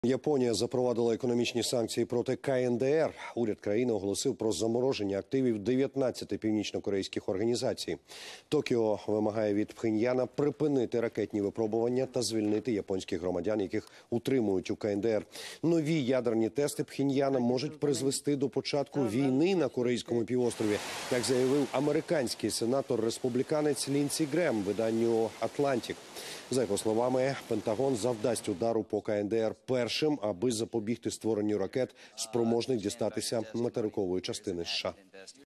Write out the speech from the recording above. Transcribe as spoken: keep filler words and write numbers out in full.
Японія запровадила економічні санкції проти ка ен де ер. Уряд країни оголосив про замороження активів дев'ятнадцяти північно-корейських організацій. Токіо вимагає від Пхеньяна припинити ракетні випробування та звільнити японських громадян, яких утримують у ка ен де ер. Нові ядерні тести Пхеньяна можуть призвести до початку війни на Корейському півострові, як заявив американський сенатор-республіканець Ліндсі Грем виданню «Атлантик». За його словами, Пентагон завдасть удару по ка ен де ер першим, аби запобігти створенню ракет, спроможних дістатися материкової частини США.